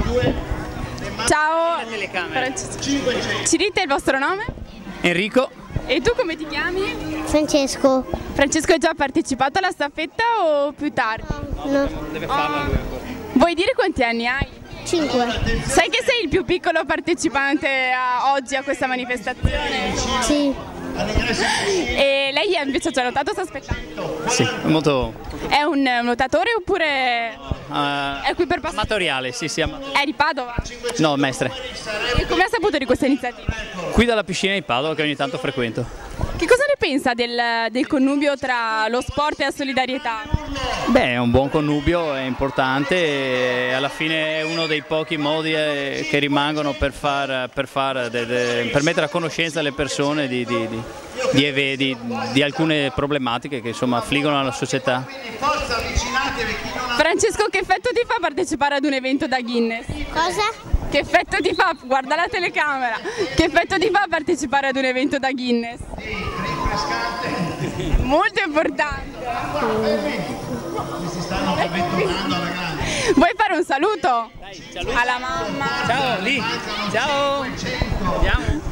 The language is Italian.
Ciao, ci dite il vostro nome? Enrico. E tu come ti chiami? Francesco. Francesco, hai già partecipato alla staffetta o più tardi? No. Deve farla lui ancora. Vuoi dire quanti anni hai? 5. Sai che sei il più piccolo partecipante oggi a questa manifestazione? Sì. E lei invece ci ha notato o sta aspettando? Sì, molto È un nuotatore oppure è qui per passare? amatoriale, sì, sì. È di Padova? No, mestre. E come ha saputo di questa iniziativa? Qui dalla piscina di Padova che ogni tanto frequento. Che cosa ne pensa del connubio tra lo sport e la solidarietà? Beh, è un buon connubio, è importante e alla fine è uno dei pochi modi che rimangono per mettere a conoscenza le persone di alcune problematiche che insomma affliggono la società. Francesco, che effetto ti fa partecipare ad un evento da Guinness? Cosa? Che effetto ti fa? Guarda la telecamera! Che effetto ti fa partecipare ad un evento da Guinness? Molto importante! Vuoi fare un saluto? Alla mamma? Ciao, lì! Ciao! Andiamo!